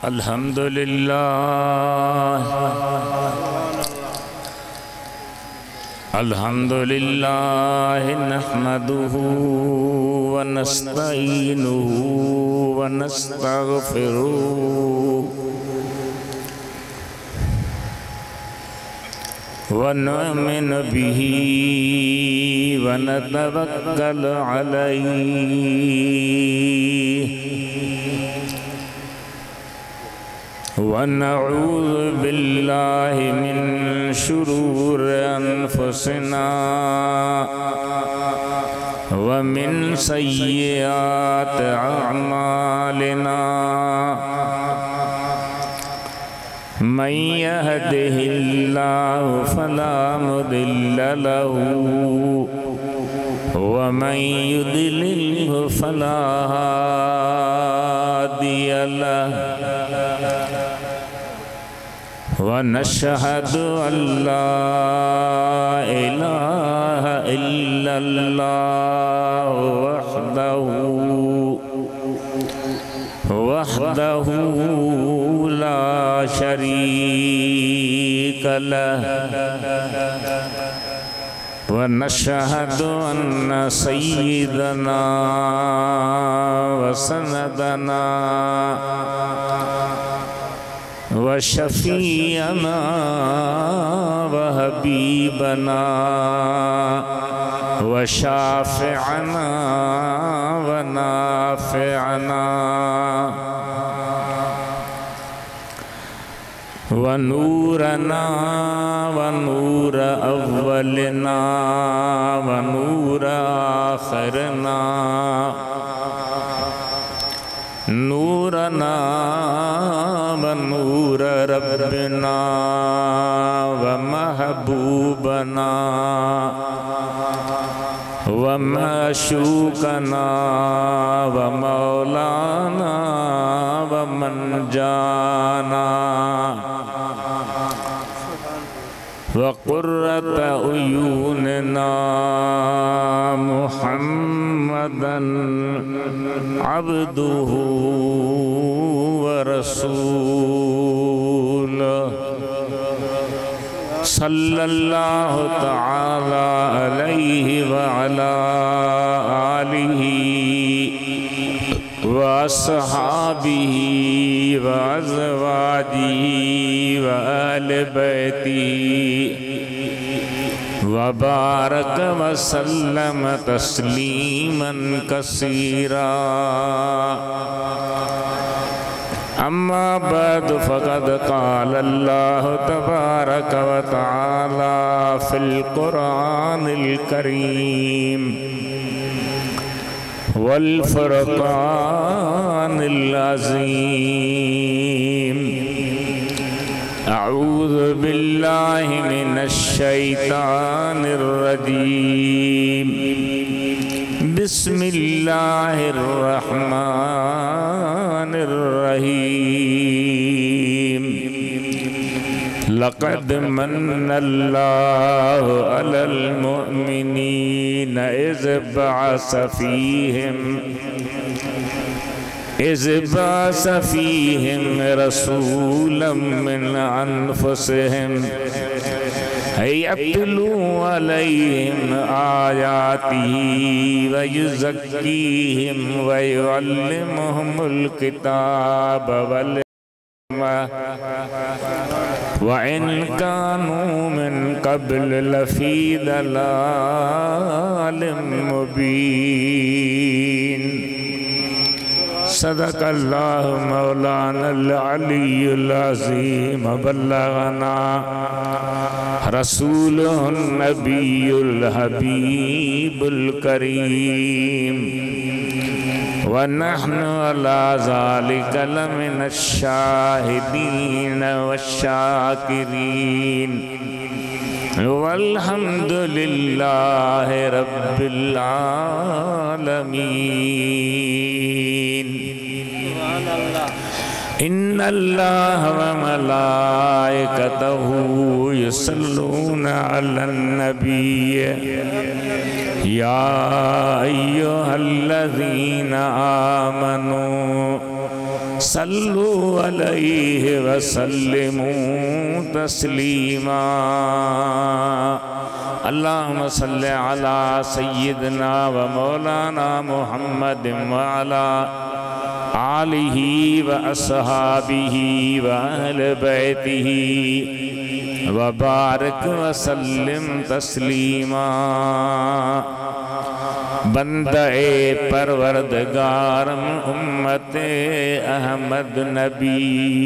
अल्हम्दुलिल्लाह नहमदुहु व नस्तईनुहु व नस्तगफिरुहु व नु'मिनु बिही व नतवक्कलु अलैहि व नऊज़ु बिल्लाहि मिन शुरूरि अनफुसिना व मिन सय्यिआति अअमालिना मन यहदिहिल्लाहु फला मुदिल्ल लहु व मन युद्लिल्हु फला हादिय लहु व नशहदु अल्ला इलाहा इल्लल्लाह वहदहु ला शरीक लहु व नशहदु अन्न सय्यिदना व सनदना व शफीअना व हबीबना व शाफ़िअना व नाफ़िअना व नूरना व नूर अव्वलना व नूर आखिरना नूरना व नूर रब्बना व महबूबना व माशूकना व मौलाना व मनजाना व क़ुर्रत उयूनना मुहम्मदन अब्दुहु व रसूलुहु सल्लल्लाहु तआला अलैहि व अला आलिहि व अस्हाबिहि व अज़वाजिहि व अहलि बैतिहि व बारक व सल्लम तस्लीमन कसीरा। अम्मा बाद फ़क़द क़ाल अल्लाहु तबारक व तआला फ़िल क़ुरआनिल करीम वल फ़ुरक़ानिल अज़ीम। अऊज़ु बिल्लाहि मिनश शैतानिर रजीम। बिस्मिल्लाहिर रहमानिर रहीम। लक़द मन्नल्लाहु अलल मुअमिनीना इज़ बअस फ़ीहिम रसूलन मिन अनफुसिहिम यत्लू अलैहिम आयातिही व युज़क्कीहिम व युअल्लिमुहुमुल किताब वल हिकमह व इन कानू मिन क़ब्ल लफ़ी दलालिम मुबीन। सदक़ल्लाहु मौलानल अलियुल अज़ीम। बल्लगना रसूलुहुन नबियुल हबीबुल करीम व नहनु अला ज़ालिका लमिनश शाहिदीन वश्शाकिरीन वल्हम्दुलिल्लाहि रब्बिल आलमीन। इन्नल्लाह व मलाइकतहु युसल्लूना अलन नबिय्य या अय्युहल्लज़ीना आमनू सल्लु अलैहि वसल्लिमू तस्लीमा। अल्लाहुम्मा सल्लि अला सय्यिदना व मौलाना मुहम्मद व अला आलिही व अस्हाबिही व अहले बैतिही व बारिक व सल्लिम तस्लीमा। बंदे परवरदिगार उम्मते अहमद नबी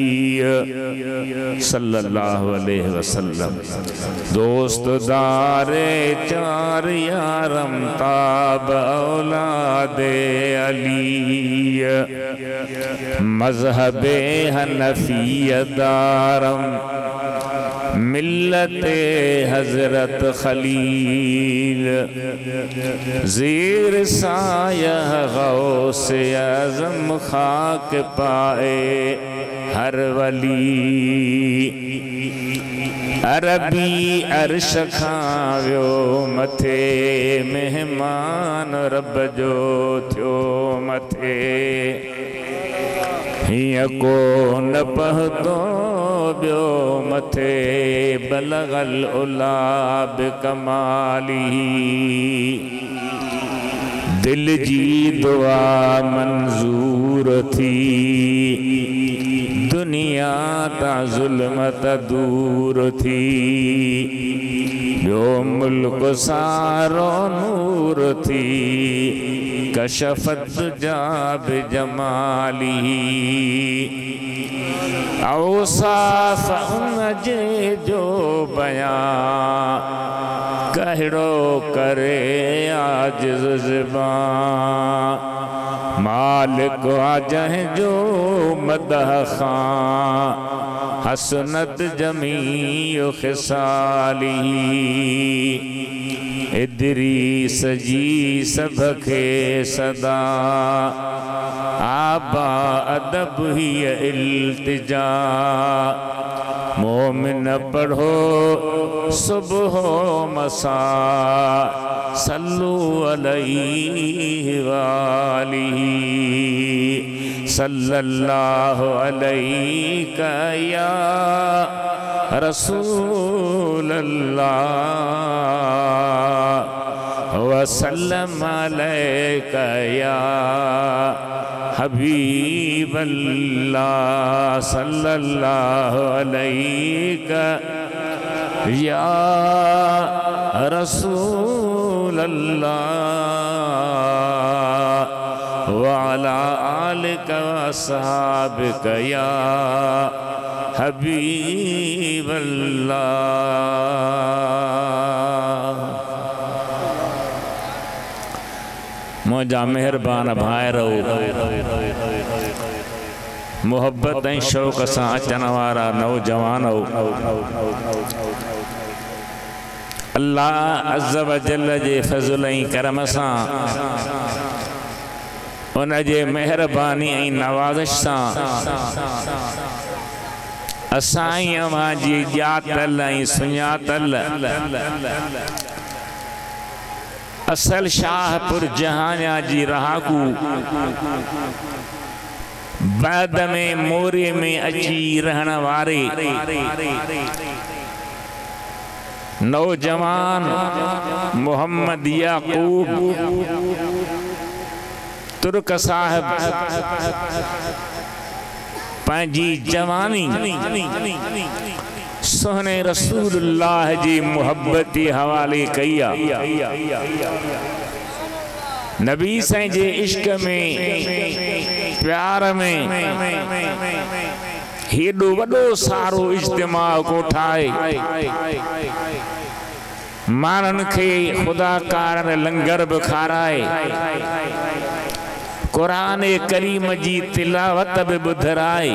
सल्लल्लाहु अलैहि वसल्लम। दोस्त दारे चार यारम ताब औलादे अली। मज़हबे हनफियत दारम मिल्लते हजरत खलील। ज़ीर सायह गौसे आज़म खाक पाए हर वली। अरबी अर्श खाव्यो मथे मेहमान रब जो थियो मथे। हिय को न पहतो बियो मथे बलगल उला बिकमाली। दिल जी दुआ मंजूर थी दुनिया ता जुल्मत दूर थी। बियो मुल्क सारो नूर थी कशफत जाब जमाली। औसाफ उनजे जो बयां कहड़ो करे आजिज़ ज़बां। मालिक आजह जो मदह खां हसनत जमी खिसाली। इदरीस जी सबके सदा आबा अदब ही इल्तिजा। मोमिन पढ़ो सुबह मसा सल्लु अलैहि वालिही। सल्लल्लाहु अलैका या रसूल अल्लाह वसल्लम अलैका या हबीब अल्लाह। सल्लल्लाहु अलैका या रसूल अल्लाह व अला आलिका व अस्हाबिका या हबीब अल्लाह। मुझा मेहरबान भाइरो मोहब्बत ऐं शौक़ सां अचण वारा नौजवान। अल्लाह अज़्ज़ व जल्ल जे फज़ल ऐं करम सां उन जे मेहरबानी ऐं नवाज़िश सां असां अवां जी ॼातल ऐं सुञातल असल शाहपुर जहानिया जी रहाकू बाद में मोरे में अची रहण वारे नौजवान मोहम्मद याकूब तुर्क साहब पंहिंजी जवानी सोहने रसूलुल्लाह जी मुहब्बत हवाले कई। नबी साईं जे इश्क में प्यार में हेॾो वॾो सारो इज्तिमा को ठाहे मानन खे खुदा कारण लंगर बि खाराए कुरान करीम जी तिलावत बि ॿुधराए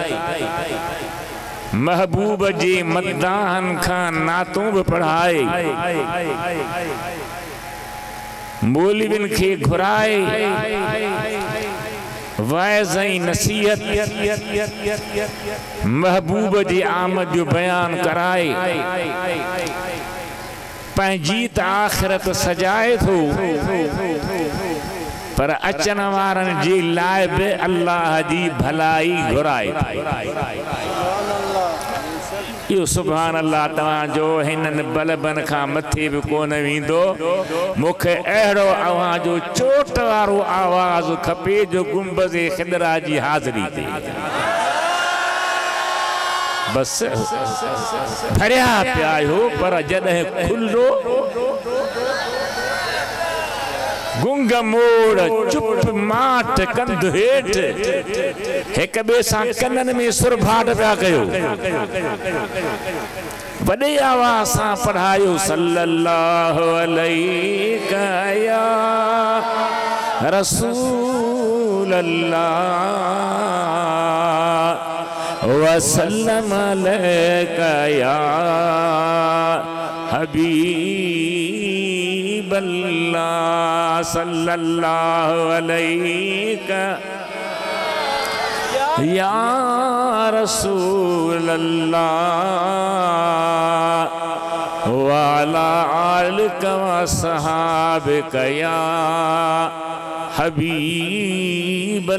महबूब जे मदाहन खां नातूं बि पढ़ाए मौलविन खे घुराए वाइज़ ऐं नसीहत महबूब जी आमद जो बयान कराए पंहिंजी त आख़िरत सजाए थो पर अचन वारन जी लाइ बि अल्लाह जी भलाई घुराए यो सुभान अल्लाह तव्हांजो हिननि बलबन खां मथे बि कोन वेंदो मूंखे अहिड़ो आवाज़ चोट वारो आवाज़ खपे जो गुंबज़े ख़िदरा जी हाज़िरी ते बस भरिया पिया आहियो पर जॾहिं खुलो गुंग मोड़ चुप माठ कंध हेठ एक बे सां कननि में सुरभाट पिया कयो वॾे आवाज़ सां पढ़ायो सल्लल्लाहु अलैहि या रसूल अल्लाह वसल्लम अलैका या हबीब अल्लाह सल्लल्लाहु अलैका या रसूल अल्लाह वाला आलिका व सहाबिका या हबीब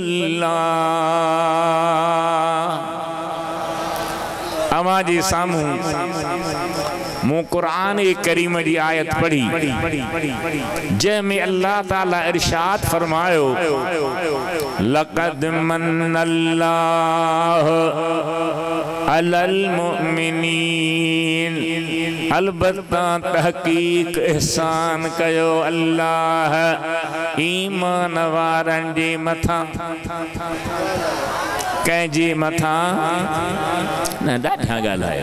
अल्लाह। हमारे सामू मु कुरान करीम की आयत पढ़ी जैमें अल्लाह ताला इरशाद फरमायो लक़द मन्नल्लाहु अलल मुमिनीन अलबत्ता तहकीक एहसान कयो अल्लाह ईमान वारन जे मथा कंहिंजे मथा न ॾाढा ॻाल्हाया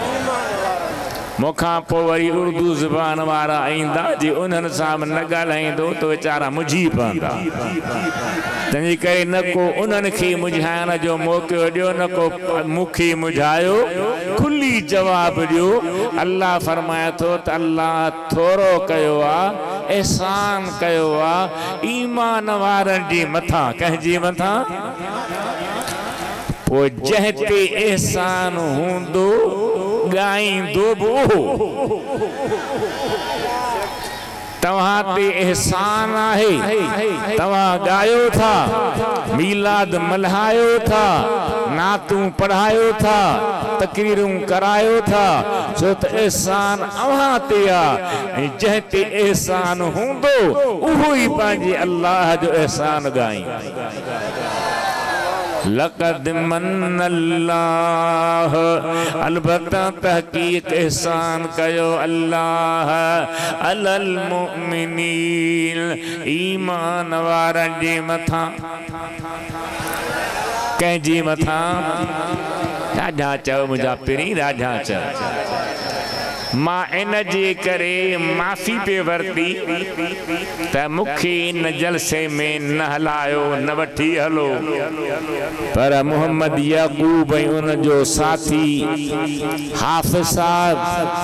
मुखां पोइ वरी उर्दू ज़ुबान वारा ईंदा जे उन्हनि सां न ॻाल्हाईंदो त वीचारा मुझी पवंदा तंहिंजे करे न को उन्हनि खे मुझाइण जो मौक़ो ॾियो न को मूंखे मुझायो खुली जवाब ॾियो अल्लाह फरमाए थो त अल्लाह थोरो कयो आहे एहसान कयो आहे ईमान वारनि जे मथां कंहिंजे मथां पोइ जंहिं ते एहसान हूंदो गाईंदो बो तव्हां ते एहसान आहे तव्हां गायो था मीलाद मल्हायो था नातूं पढ़ायो था तकरीरूं करायो था छो त एहसान अव्हां ते आहे जंहिं ते एहसान हूंदो उहो ई पंहिंजे अल्लाह जो एहसान गाईंदो। लक़द मन्नल्लाहु अलबत्ता तहकीक एहसान कयो अल्लाह अलल मुमिनीन ईमान वारन जे मथा कंहिंजे मथा ॾाढा चओ मुंहिंजा पहिरीं ॾाढा चओ मां इन जे करे माफ़ी पे वरती त मूंखे इन जलसे में न हलायो न वठी हलो पर मोहम्मद याकूब ऐं उन जो साथी हाफ़िज़ साहब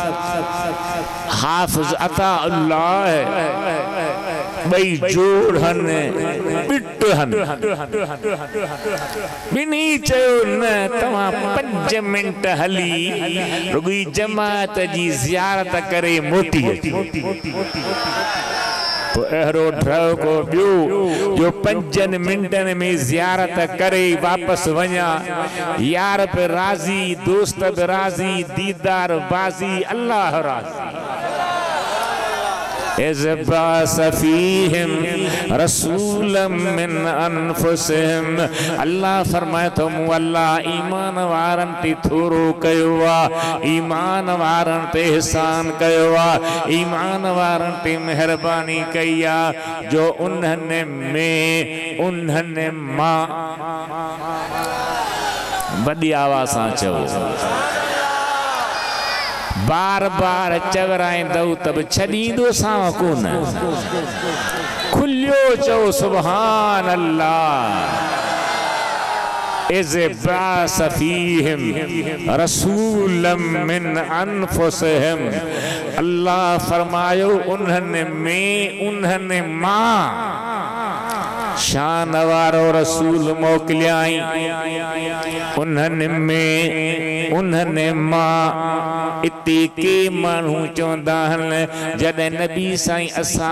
हाफ़िज़ अताउल्लाह ॿई जोड़नि बिट हन ॿिन्ही चयो न तव्हां 5 मिंट हली रुॻी जमात जी ज़ियारत करे मोटी तो अहिड़ो ड्राइवो ॿियो जो 5 मिंटनि में ज़ियारत करे वापसि वञा यार पे राज़ी दोस्त पे राज़ी दीदार बाज़ी अल्लाह राज़ी इज़बास फ़ीहिम रसूलम मिन अनफुसिहिम अल्लाह फरमाए थो मूं अल्लाह ईमान वारनि ते थोरो कयो आहे ईमान वारनि ते एहसान कयो आहे ईमान वारनि ते महिरबानी कई आहे जो उन्हनि मां वॾी आवाज़ सां चओ बार बार चवराईंदो तब छॾींदो सां कोन खुलियो चओ सुभान अल्लाह इज़बास फ़ीहिम रसूलम मिन अनफुसिहिम अल्लाह फरमायो उन्हनि मां शान वारो रसूल मोकिलियाई उन्हनि मां इते के माण्हू चवंदा आहिनि जॾहिं नबी साईं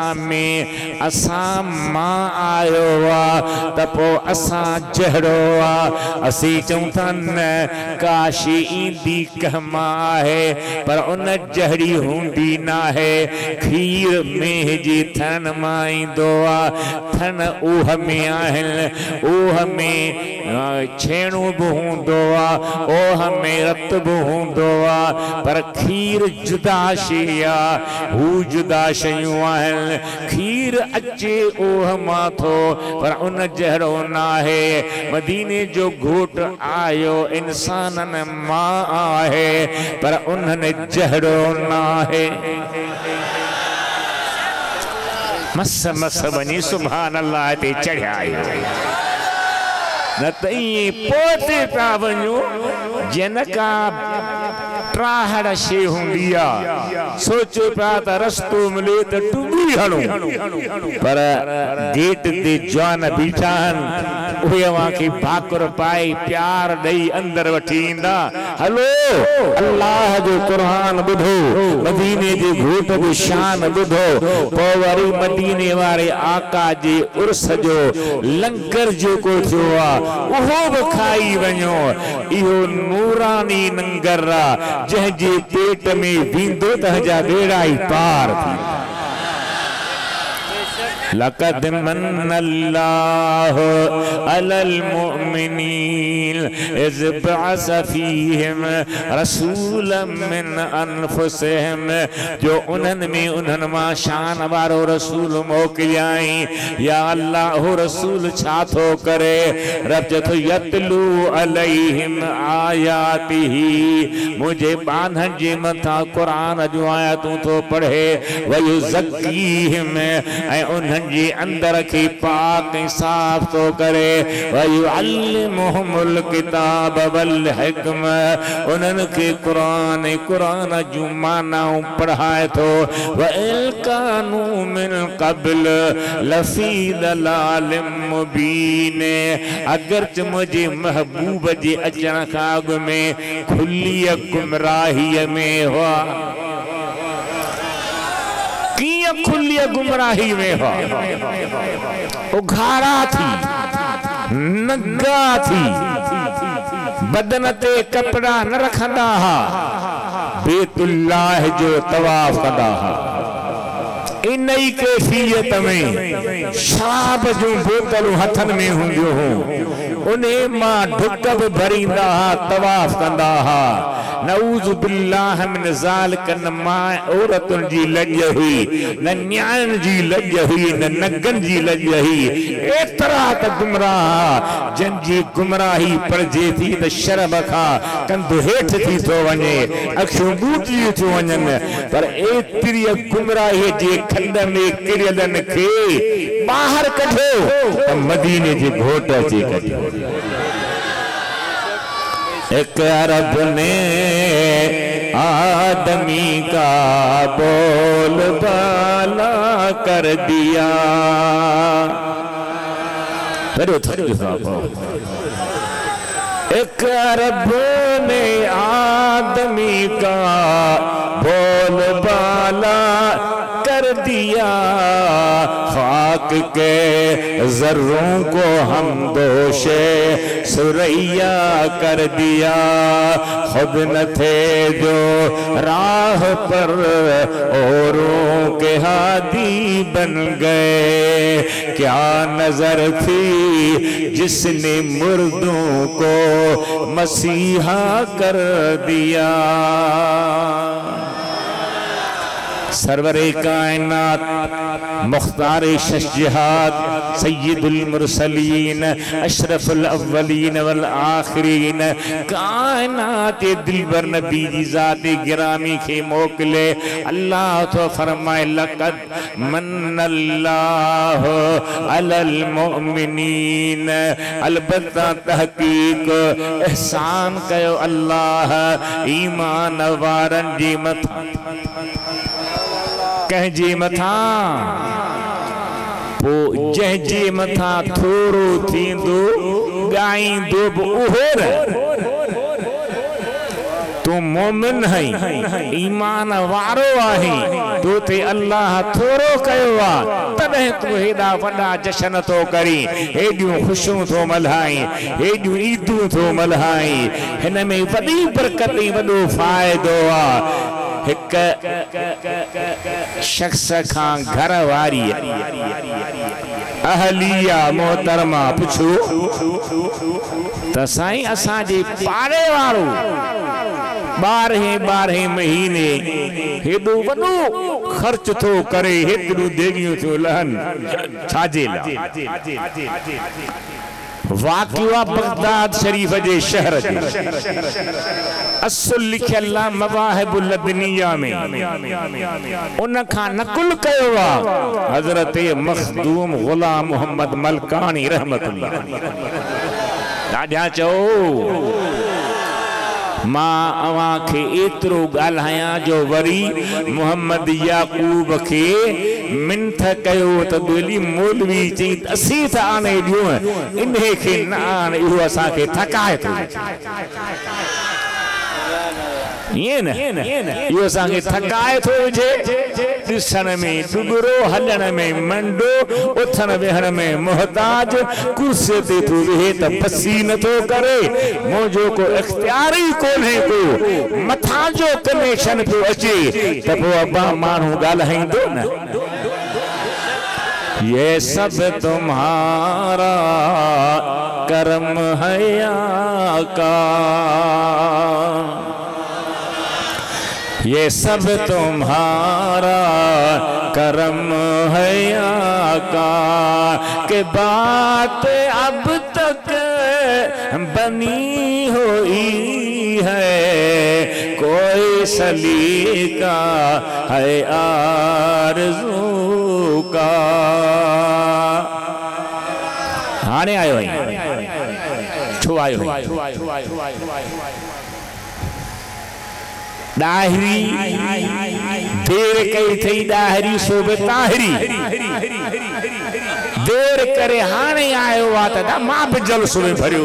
असां मां आयो आहे त पोइ असां जहिड़ो आहे असीं चऊं था न काशी ईंदी कहमा आहे पर उन जहिड़ी हूंदी न आहे खीर मेह जी थण मां ईंदो आहे थण उह में आहिनि उह में छेणो बि हूंदो आहे ओह में रत बि हूंदो आहे पर खीर जुदा शइ आहे हू जुदा शयूं आहिनि खीर अचे ओह मां थो पर उन जहिड़ो न आहे मदीने जो घोट आयो इंसाननि मां आहे पर उन्हनि जहिड़ो न आहे मस मस वञी सुभान अल्लाह ते चढ़िया आयो न त ईअं पोते पिया वञूं जिन का ट्राहड़ शे हुंदी आ सोचो पिया त रस्तो मिले त टुबी हणो पर गेट ते जवान बीठा आहिनि उहे अवांखे भाकुर पाए प्यार ॾेई अंदर वठी ईंदा हलो अल्लाह जो क़ुरान ॿुधो मदीने जे घोट जी शान ॿुधो पोइ वरी मदीने वारे आका जे उर्स जो लंगर जेको थियो आहे उहो बि खाई वञो इहो नूरानी लंगर आहे जंहिंजे पेट में वेंदो त हजा बेड़ा ई पार थी लक़द मन्नल्लाहु अलल मुमिनीन इज़ बअस फीहिम रसूलन मिन अनफुसिहिम जो उन्हनि में उन्हनि मां शान वारो रसूल मोकिलियाई या अल्लाह हो रसूल छा थो करे रब चथो यतलू अलैहिम आयातिही मुझे बांधन जे मथा कुरान जो आयतूं थो पढ़े वयुज़क्कीहिम ऐं उन्हनि जे अंदर के पाक साफ तो करे वयुअल्लिमुहुमुल किताब वल हिकम उन्हनि के कुरान जूं मानाऊं पढ़ाए थो वइल कानू मिन क़ब्ल लफ़ी दलालिम मुबीन अगरचे मुझे महबूब जे अचण खां अॻु में खुली गुमराहीअ में हुआ खुली गुमराही में हो उघाड़ा थी नंगा थी बदन ते कपड़ा न रखंदा हा बेतुल्लाह जो तवाफ कंदा हा इन ही कैफियत में शराब जो बोतलूं हथन में हूंदियूं हुयूं उन्हें मां ढुक बि भरींदा हा तवाफ कंदा हा नऊज़ु बिल्लाह मिन ज़ालिक न मां औरतुनि जी लॼ हुई न न्याणियुनि जी लॼ हुई न नगनि जी लॼ हुई एतिरा त गुमराह जंहिंजी गुमराही पढ़जे थी त शर्म खां कंधु हेठि थी थो वञे अखियूं ॿूटियूं थियूं वञनि पर एतिरी गुमराही जे खंड में किरियलनि खे ॿाहिरि कढो त मदीने जे घोट अची कढियो एक अरब ने आदमी का बोल बाला कर दिया एक अरब ने आदमी का बोल बाला कर दिया खाक के जर्रों को हम दोषे सुरैया कर दिया खुद न थे जो राह पर औरों के हादी बन गए क्या नजर थी जिसने मुर्दों को मसीहा कर दिया सरवरे कायनात मुख्तारे शज्जात सय्यदुल मुरसलीन अशरफुल अव्वलीन वल आखिरीन कायनात दिलबर नबी जी ज़ात गिरामी के मोकले अल्लाह तो फरमाए लक़द मन्नल्लाहु अलल मुमिनीन अलबत्ता तहकीक एहसान कयो अल्लाह ईमान वारन जी मथा कहजी मथा पो जंहिंजे मथां थोरो थींदो ॻाईंदो बि उहो न। तू मोमिन है, ईमान वारो आहे, तो ते अल्लाह थोरो कयो आ, तॾहिं तू हेॾा वॾा जश्न तो करी, हेॾियूं ख़ुशियूं तो मल्हाई, हेॾियूं ईदूं तो मल्हाई। हिन में वॾी बरकत वॾो फ़ाइदो आ। हिक शख्स खां घर वारी अहलिया मोहतरमा पुछो त साईं असांजे पाड़े वारो 12 महीने हेॾो वॾो ख़र्च थो करे, हेतिरियूं देगियूं थो लहन, छाजे लाइ? वाक़िआ बगदाद शरीफ जे शहर जे असुल लिखियल मवाहिबुल लदनिया में उन खां नकुल कयो आ हज़रत मखदूम गुलाम मोहम्मद मलकानी रहमतुल्लाह। ॾाढा चओ मां अवां खे एतिरो ॻाल्हायां जो वरी मोहम्मद याकूब खे मिंथ कयो त दोली मौलवी चई असीं त आने ॾियो इन खे न आने, इहो असांखे थकाए थो। ये न इहो असांखे थकाए थो विझे, ॾिसण में डुबरो, हलण में मंडो, उथण वेहण में मोहताज, कुर्सी ते तू वेहे त पसी नथो करे, मुंहिंजो को इख्तियार ई कोन्हे को, मथां जो कनेक्शन पियो अचे त पोइ अब्बा माण्हू ॻाल्हाईंदो न। ये सब तुम्हारा करम है आका, ये सब तुम्हारा करम है आका, के बात अब तक बनी हुई है, कोई सलीका है आरज़ू का। हाणे आयो है, छो आयो है? दाहिरी देर कई थी, दाहिरी सोबे ताहिरी देर करे हाणे आयो आ त मां बि जलसो में भरियो।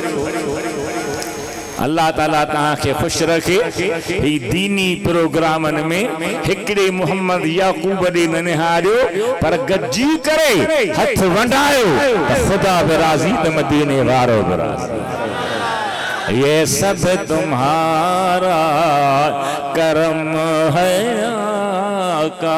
अल्लाह ताला तहां खे खुश रखे। ही दीनी प्रोग्रामन में हिकड़े मोहम्मद याकूब ॾे न निहारियो पर गजी करे हथ वंडायो त खुदा बि राज़ी त मदीने वारो बि राज़ी। ये सब तुम्हारा करम है आका।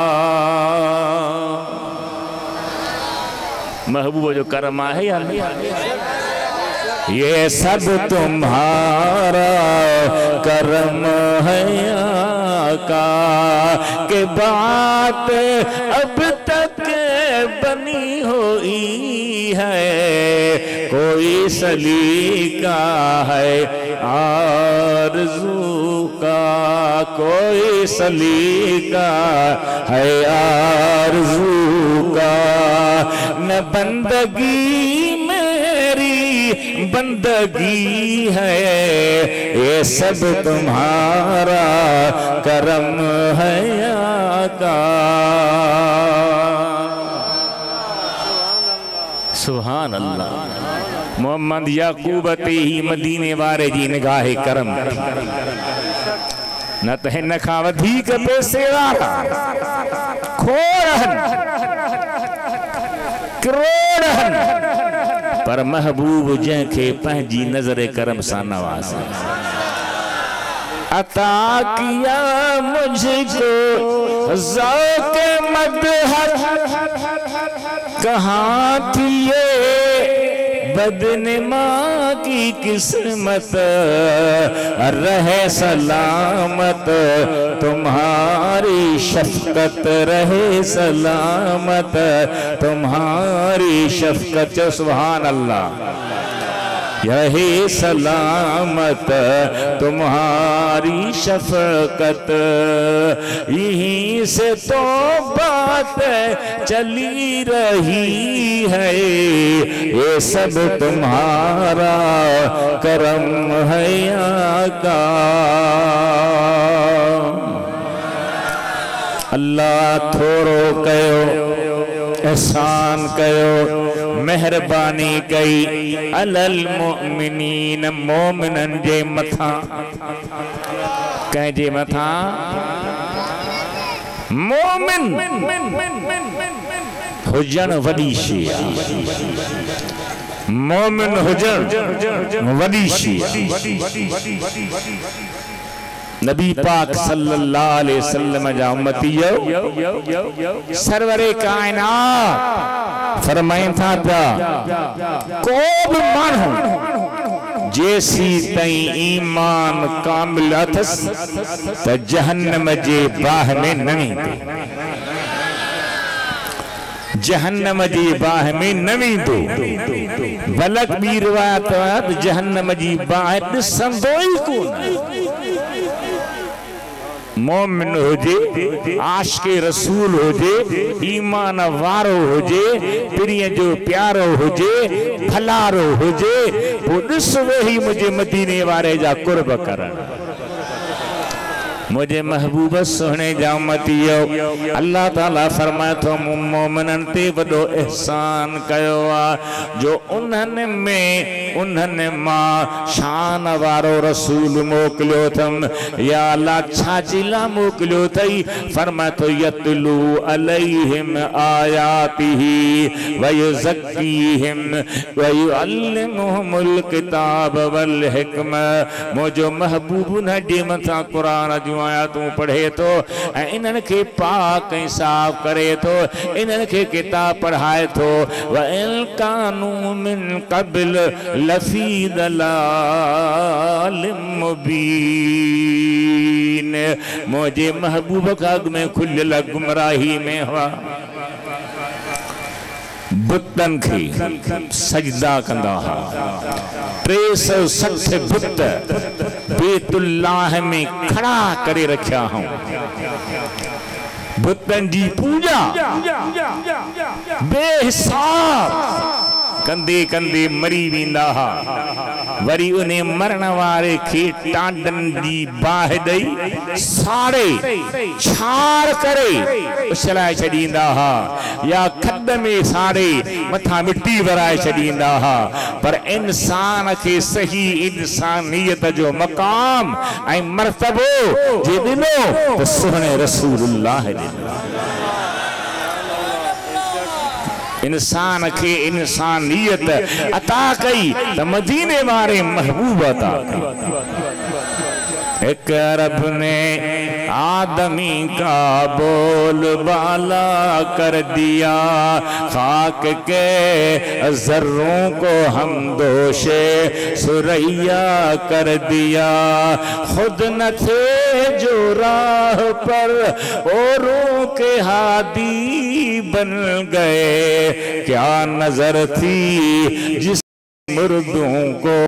महबूब जो करम है या नहीं? ये सब तुम्हारा करम है आका, के बात अब तक बनी हुई है, कोई सलीका है आरज़ू का, कोई सलीका है आरज़ू का। न बंदगी मेरी बंदगी है, ये सब तुम्हारा करम है आका। सुभान अल्लाह। मोहम्मद याकूब ते ही मदीने वारे जी निगाह करम न त हिन खां वधीक पैसे वारा खोड़हन करोड़हन, पर महबूब जंहिंखे पंहिंजी नज़र करम सां नवाज़े। अता किया मुझको ज़ौक़ मदह, कहाँ थी ये बदनमा की किस्मत, रहे सलामत तुम्हारी शफ़क़त, रहे सलामत तुम्हारी शफ़क़त। सुभान अल्लाह। रहे सलामत तुम्हारी शफ़क़त, यहीं से तो बात चली रही है, ये सब तुम्हारा करम है आका। अल्लाह थोरो कयो एहसान कयो मेहरबानी कई अलल मुमिनीन मोमिनन जे मथा कंहिंजे मथा मोमिन हुजण वॾी शइ मोमिन हुजण वॾी शइ नबी पाक सल्लल्लाहु अलैहि वसल्लम जा उम्मतियो सरवरे कायनात फरमाइन था पिया को बि माण्हू जेसी ताईं ईमान कामिल अथस त जहन्नम जे बाह में न वेंदो जहन्नम जी बाह में न वेंदो बलक ॿी रिवायत जहन्नम जी बाह ॾिसंदो ई कोन मोमिन हुजे आशिक़े रसूल हुजे ईमान वारो हुजे पिरीअ जो प्यारो हुजे फलारो हुजे वो ॾिस वेही मुझे मदीने वारे जा कुर्ब करण मुझे महबूब सोहणे जा उम्मतियो अल्लाह ताला फरमाए थो मोमिनन ते वॾो एहसान कयो आहे जो उन्हनि मां शान वारो रसूल मोकिलियो अथमि या अल्लाह छाजे लाइ मोकिलियो अथई फरमाए थो यतलू अलैहिम आयातिही वयुज़क्कीहिम वयुअल्लिमुहुमुल किताब वल हिकमा मुझो महबूब न जे मथां क़ुरान जूं आयातूं पढ़े तो इन्हनि खे पाक ऐं साफ़ करे तो इन्हनि खे किताब पढ़ाए तो व इन कानू मिन क़ब्ल लफ़ी दलालिम मुबीन मुझे महबूब का में खुलियल गुमराही में हुआ बुतन खे सजदा कंदा हा 360 बुत बेतुल्लाह में खड़ा करे रखिया हूं बुतन जी पूजा बेहिसाब कंदे कंदे मरी वेंदा हा वरी उन्हें मरण वारे खे टांडन जी बाह ॾेई साड़े छाड़ करे उछलाए छॾींदा हा या खॾ में साड़े मथा मिट्टी भराए छॾींदा हा पर इंसान खे सही इंसानियत जो मक़ाम ऐं मर्तबो जे ॾिनो त सुहिणे रसूलुल्लाह ॾिनो इंसान के इंसानियत अता कई त मदीने वारे महबूब अता कई एक रब ने आदमी का बोल बाला कर दिया खाक के जर्रों को हम दोषे सुरैया कर दिया खुद न थे जो राह पर औरों के हादी बन गए क्या नजर थी जिस मुर्दों को